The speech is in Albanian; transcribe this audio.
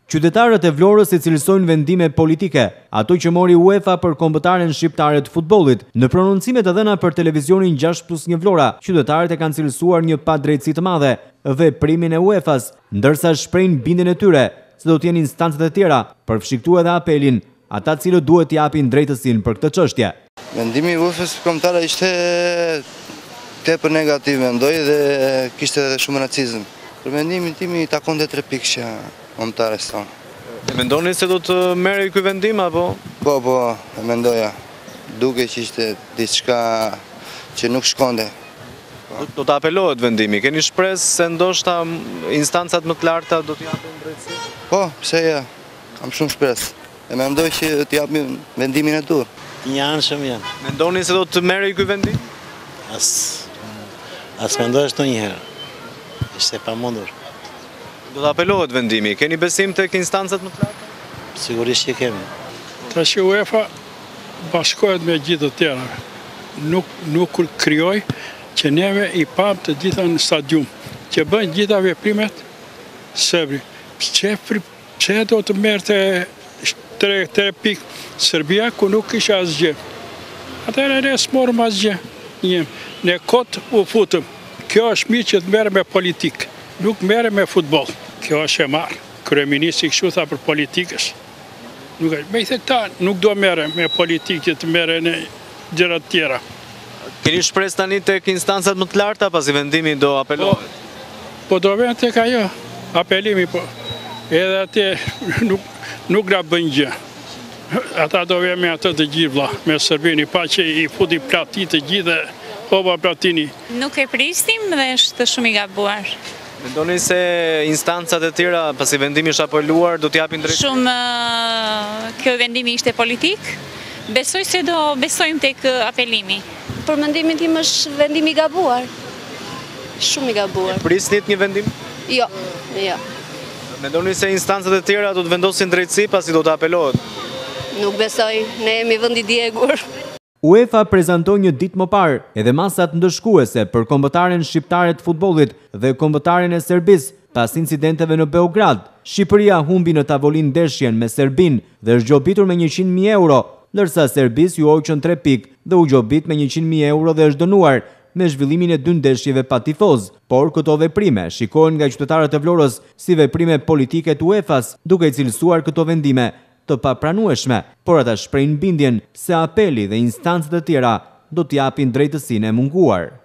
Qytetarët e Vlorës i cilësojnë vendime politike, ato që mori Uefa për kombëtaren shqiptare të futbollit. Në prononcimet e dhëna për televizionin 6+1 Vlora, qytetarët e kanë cilësuar një padrejtësi të madhe, veprimin e Uefas, ndërsa shprehin bindjen e tyre se do të jenë instancët e tjera, përfshiktu edhe apelin, ata cilët duhet t'japin drejtësinë për këtë çështje. Vendimi i Uefas kombëtare ishte tepër negativ, mendoj, dhe kishte edhe shumë racizëm. Për mendimin tim i takonte 3 pikë kombëtares tonë. E mendoni se do të merrej ky vendim apo? Po, e mendoja. Duke që ishte diçka që nuk shkonte. Do të apelohet vendimi. Keni shpresë se ndoshta instancat më të larta do t'i japin drejtësi? Po, pse ja. Kam shumë shpresë. E mendoj që t'i japin vendimin e dur. Shumë janë. Mendoni se do të merrej ky vendim? As mendoj ashtu njëherë. Ishte pa mundur. Do të apelohet vendimi. Keni besim tek instancat më të larta? Sigurisht që kemi. Tash Uefa bashkohet me gjithë të tjera. Nuk krijoj që neve i pam të gjitha në stadium, që bën gjitha veprimet Serbri. Pse do të merrte 3 pikë Serbia ku nuk kisha asgjë. Atëherë ne s'morëm asgjë. Ne kot u futëm. Kjo është mirë që të merre me politikë, nuk merre me futboll. Kjo është e marrë. Kryeministri kështu tha për politikës. Me i thekta nuk do merre me politikë që të merre në gjëra të tjera. Keni shpresë tani tek instancat më të larta pasi vendimi do apelohet? Po do vjen tek ajo, apelimi po. Edhe atë nuk na bën gjë. Ata do vjen me atë të gjithë vlla, me Serbinë, pa që i futi plati të gjithë. Oba Platini. Nuk e pristim dhe është shumë i gabuar. Mendoni se instancat e tjera, pasi vendimi është apeluar, do t'japin drejtësi? Shumë kjo vendimi ishte politik. Besoj se do besojmë tek apelimi. Për mendimin tim është vendimi i gabuar. Shumë i gabuar. Prisnit një vendim? Jo. Mendoni se instancat e tjera do të vendosin drejtësi pasi do të apelohet? Nuk besoj, ne jemi vend i djegur. Uefa prezantoi një ditë më parë edhe masat ndëshkuese për kombëtaren shqiptare të futbollit dhe kombëtaren e Serbisë pas incidenteve në Beograd. Shqipëria humbi në tavolinë ndeshjen me Serbinë dhe është gjobitur me 100.000 euro, ndërsa Serbisë ju hoqën 3 pikë dhe u gjobit me 100.000 euro dhe është dënuar me zhvillimin e 2 ndeshjeve pa tifoz. Por këto veprime shikohen nga qytetarët e Vlorës si veprime politike të Uefas, duke cilësuar këto vendime të papranueshme, por ata shprehin bindjen se apeli dhe instancët e tjera do t'japin drejtësinë e munguar.